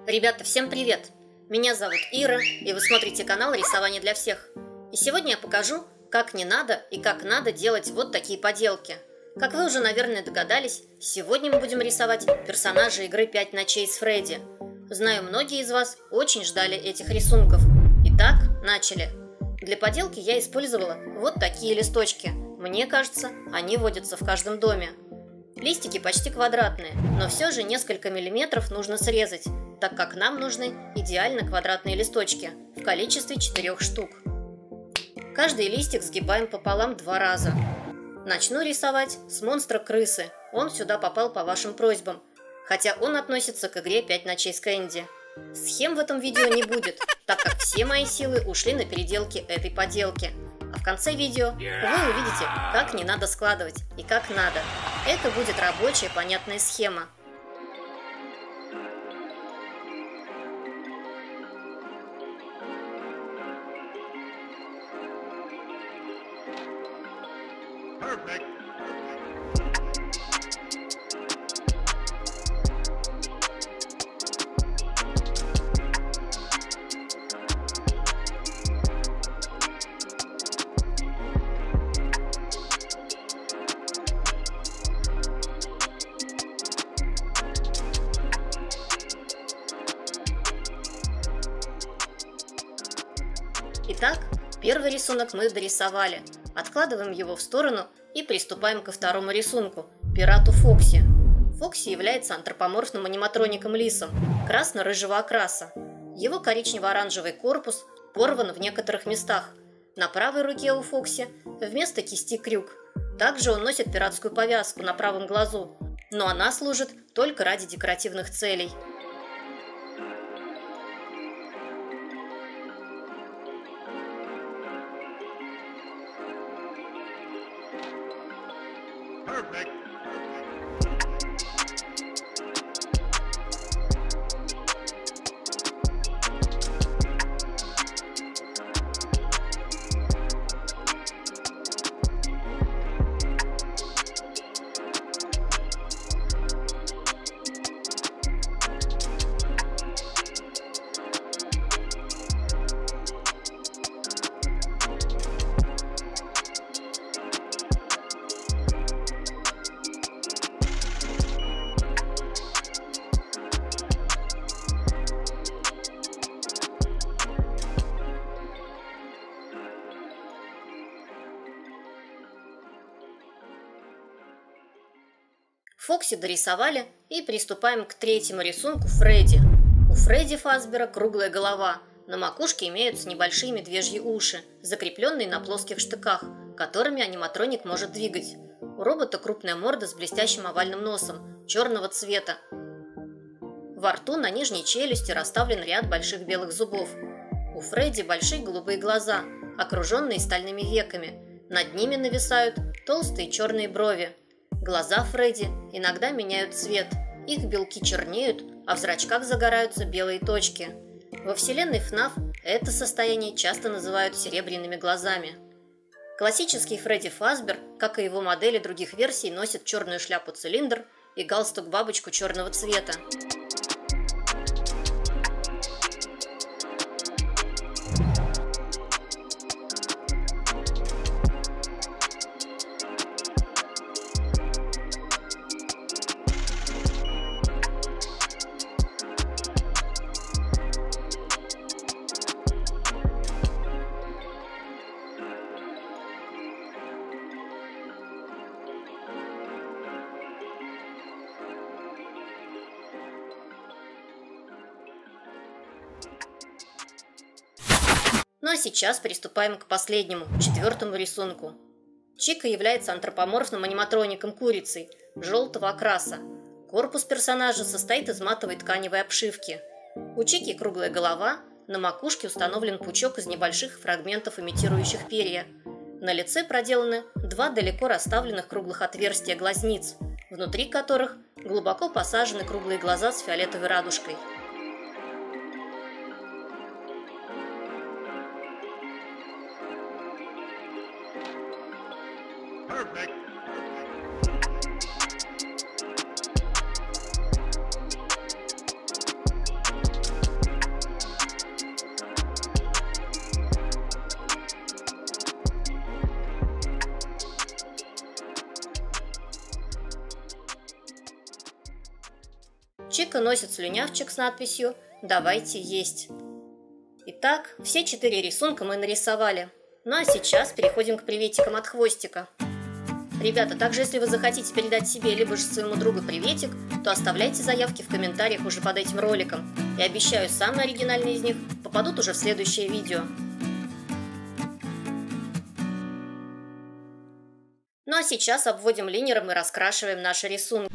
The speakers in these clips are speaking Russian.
Ребята, всем привет! Меня зовут Ира, и вы смотрите канал «Рисование для всех». И сегодня я покажу, как не надо и как надо делать вот такие поделки. Как вы уже, наверное, догадались, сегодня мы будем рисовать персонажей игры «5 ночей с Фредди». Знаю, многие из вас очень ждали этих рисунков. Итак, начали. Для поделки я использовала вот такие листочки. Мне кажется, они водятся в каждом доме. Листики почти квадратные, но все же несколько миллиметров нужно срезать, так как нам нужны идеально квадратные листочки в количестве 4 штук. Каждый листик сгибаем пополам 2 раза. Начну рисовать с монстра крысы. Он сюда попал по вашим просьбам, хотя он относится к игре «5 ночей с Кэнди». Схем в этом видео не будет, так как все мои силы ушли на переделки этой поделки. А в конце видео вы увидите, как не надо складывать и как надо. Это будет рабочая, понятная схема. Итак, первый рисунок мы дорисовали. Откладываем его в сторону и приступаем ко второму рисунку – пирату Фокси. Фокси является антропоморфным аниматроником-лисом красно-рыжего окраса. Его коричнево-оранжевый корпус порван в некоторых местах. На правой руке у Фокси вместо кисти крюк. Также он носит пиратскую повязку на правом глазу, но она служит только ради декоративных целей. Фокси дорисовали и приступаем к третьему рисунку Фредди. У Фредди Фазбера круглая голова, на макушке имеются небольшие медвежьи уши, закрепленные на плоских штыках, которыми аниматроник может двигать. У робота крупная морда с блестящим овальным носом, черного цвета. Во рту на нижней челюсти расставлен ряд больших белых зубов. У Фредди большие голубые глаза, окруженные стальными веками. Над ними нависают толстые черные брови. Глаза Фредди иногда меняют цвет, их белки чернеют, а в зрачках загораются белые точки. Во вселенной ФНАФ это состояние часто называют серебряными глазами. Классический Фредди Фазбер, как и его модели других версий, носит черную шляпу-цилиндр и галстук-бабочку черного цвета. Ну а сейчас приступаем к последнему, 4-му рисунку. Чика является антропоморфным аниматроником-курицей желтого окраса. Корпус персонажа состоит из матовой тканевой обшивки. У Чики круглая голова, на макушке установлен пучок из небольших фрагментов, имитирующих перья. На лице проделаны 2 далеко расставленных круглых отверстия глазниц, внутри которых глубоко посажены круглые глаза с фиолетовой радужкой. Девочка носит слюнявчик с надписью «Давайте есть». Итак, все 4 рисунка мы нарисовали. Ну а сейчас переходим к приветикам от хвостика. Ребята, также если вы захотите передать себе либо же своему другу приветик, то оставляйте заявки в комментариях уже под этим роликом. И обещаю, самые оригинальные из них попадут уже в следующее видео. Ну а сейчас обводим линером и раскрашиваем наши рисунки.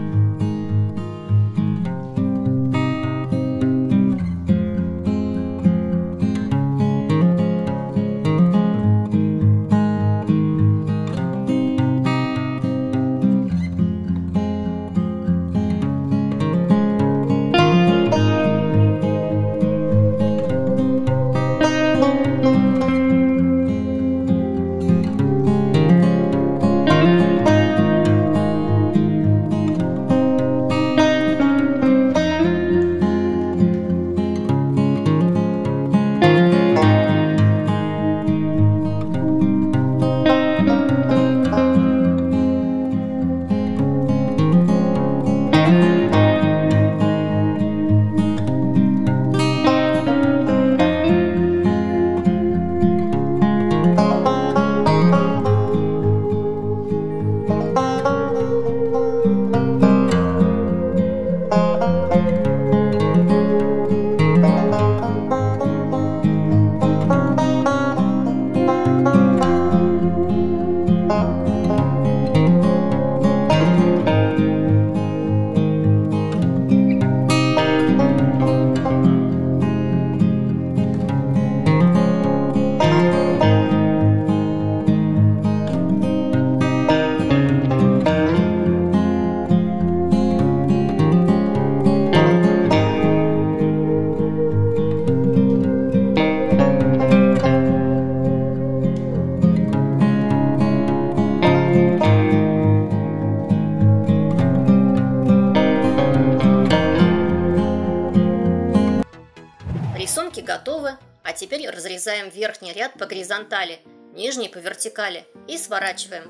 Рисунки готовы, а теперь разрезаем верхний ряд по горизонтали, нижний по вертикали и сворачиваем.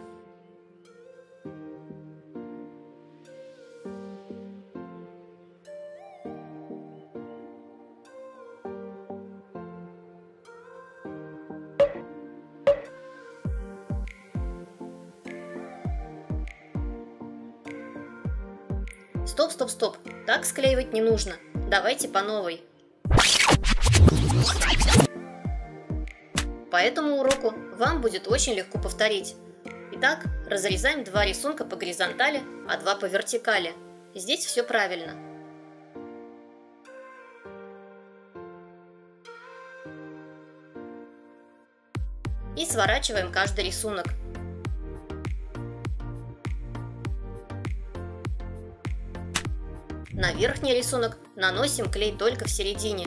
Стоп, стоп, стоп, так склеивать не нужно, давайте по новой. По этому уроку вам будет очень легко повторить. Итак, разрезаем 2 рисунка по горизонтали, а 2 по вертикали. Здесь все правильно. И сворачиваем каждый рисунок. На верхний рисунок наносим клей только в середине.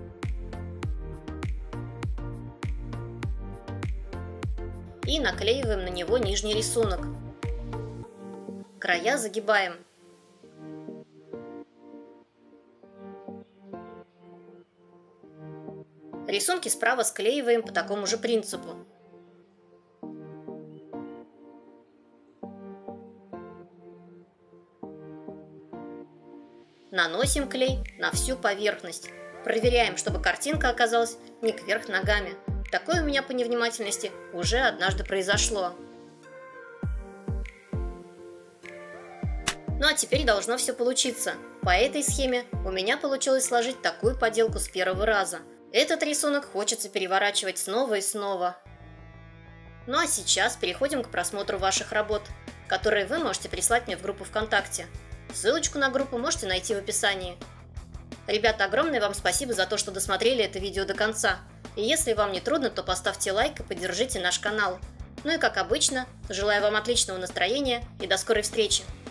И наклеиваем на него нижний рисунок. Края загибаем. Рисунки справа склеиваем по такому же принципу. Наносим клей на всю поверхность. Проверяем, чтобы картинка оказалась не кверх ногами. Такое у меня по невнимательности уже однажды произошло. Ну а теперь должно все получиться. По этой схеме у меня получилось сложить такую поделку с первого раза. Этот рисунок хочется переворачивать снова и снова. Ну а сейчас переходим к просмотру ваших работ, которые вы можете прислать мне в группу ВКонтакте. Ссылочку на группу можете найти в описании. Ребята, огромное вам спасибо за то, что досмотрели это видео до конца. И если вам не трудно, то поставьте лайк и поддержите наш канал. Ну и как обычно, желаю вам отличного настроения и до скорой встречи!